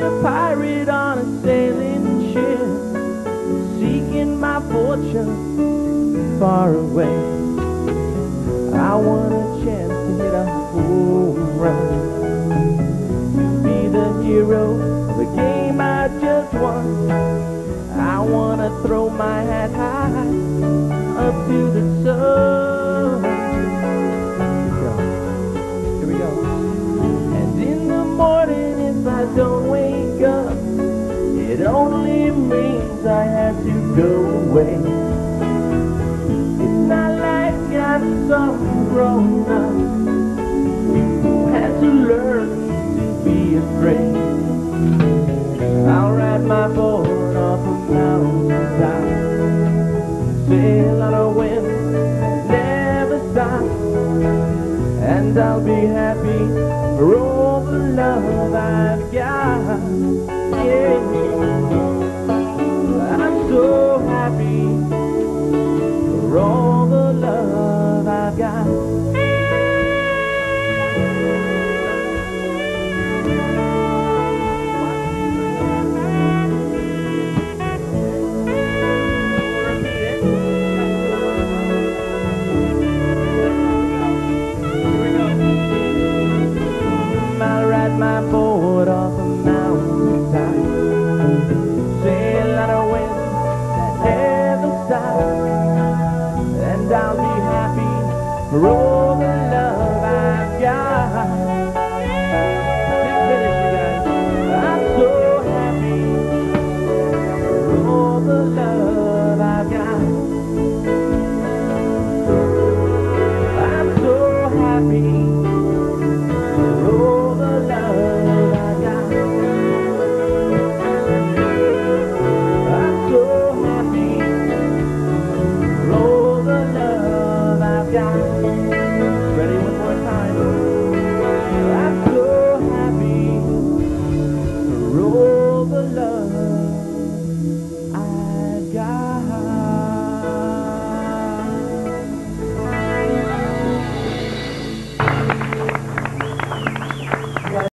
a pirate on a sailing ship, seeking my fortune far away. I want a chance to hit a home run, to be the hero of the game I just won. I want to throw my hat high up to the sun. Here we go. And in the morning if I don't wake up, it only means I have to go away. It's not like I'm some grown up who had to learn to be afraid. I'll ride my boat off a mountaintop, sail on a wind that never stops, and I'll be happy for all the love I've got. Yeah.